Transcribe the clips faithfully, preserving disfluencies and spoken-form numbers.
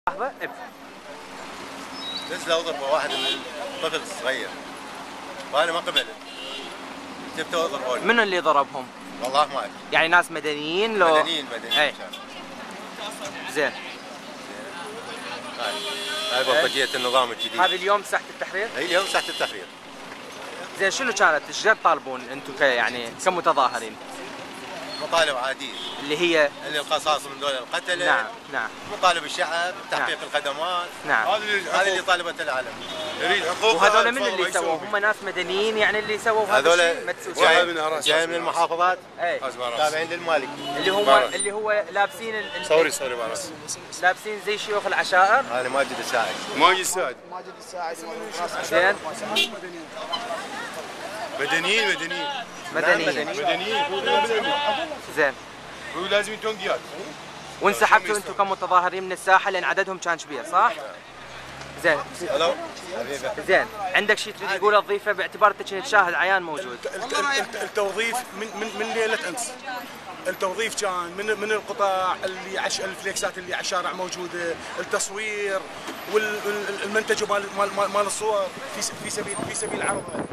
لحظة اب نزل اضرب واحد من الطفل الصغير وانا ما قبلت جبته اضربه. من اللي ضربهم؟ والله ما ادري. يعني ناس مدنيين لو مدنيين مدنيين اي زين. هاي هاي بلطجية النظام الجديد. هذا اليوم ساحة التحرير؟ اي اليوم ساحة التحرير. زين شنو كانت؟ ايش قد تطالبون انتم يعني كمتظاهرين؟ مطالب عادية اللي هي اللي القصاص من دول القتلة. نعم نعم. مطالب الشعب بتحقيق نعم. الخدمات. نعم. هذه اللي طالبت العالم. يريد حقوق. وهذول من اللي سووا؟ هم ناس مدنيين يعني اللي سووا هذا الشيء؟ جاي جاي من المحافظات تابعين للمالكي. اللي هو اللي هو لابسين ال... سوري سوري معلش. لابسين زي شيوخ العشائر. هذا ماجد الساعد. ماجد الساعد. ماجد الساعد. زين. مدنيين مدنيين. مدنيين. مدنيين. مدنيين. زين. هو لازم تونقيات. وانسحبتوا انتم كمتظاهرين من الساحه لان عددهم كان كبير صح؟ زين. الو زين، عندك شيء تريد تقوله تضيفه باعتبار انت كنت شاهد عيان موجود؟ التوظيف من من من ليله امس. التوظيف كان من من القطاع اللي عش الفليكسات اللي على الشارع موجوده، التصوير والمنتج مال مال مال الصور في في سبيل في سبيل عرضها.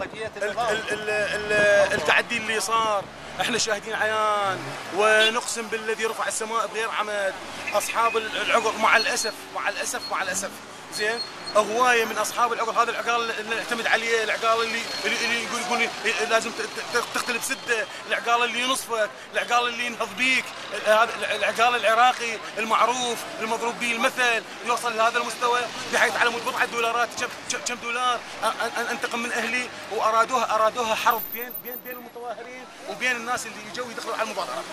التعدي اللي صار احنا شاهدين عيان، ونقسم بالذي رفع السماء بغير عمد اصحاب العقر مع الاسف مع الاسف مع الاسف زين هوايه من اصحاب العقر. هذا العقال اللي نعتمد عليه، العقال اللي اللي يقول يقول لازم تختلف سده، العقال اللي ينصفك، العقال اللي ينهض بيك، هذا العقال العراقي المعروف المضروب به المثل يوصل لهذا المستوى بحيث على مود بضعه دولارات كم كم دولار انتقم من اهلي، وارادوها ارادوها حرب بين بين بين المتظاهرين وبين الناس اللي يجوا يدخلوا على المظاهرات.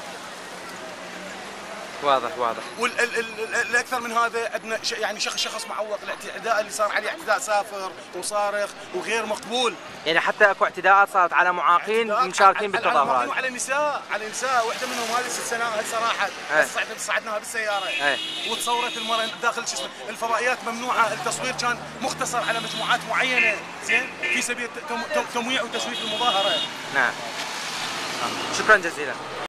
واضح واضح. والاكثر من هذا عندنا يعني شخص شخص معوق، الاعتداء اللي صار عليه اعتداء سافر وصارخ وغير مقبول. يعني حتى اكو اعتداءات صارت على معاقين مشاركين بالتظاهرات. على النساء على النساء، واحده منهم هذه ست سنوات هسه راحت، هسه صعدناها بالسياره. أي. وتصورت المراه داخل شو اسمه، الفضائيات ممنوعه، التصوير كان مختصر على مجموعات معينه، زين، في سبيل تمويع وتسويف المظاهره. نعم. شكرا جزيلا.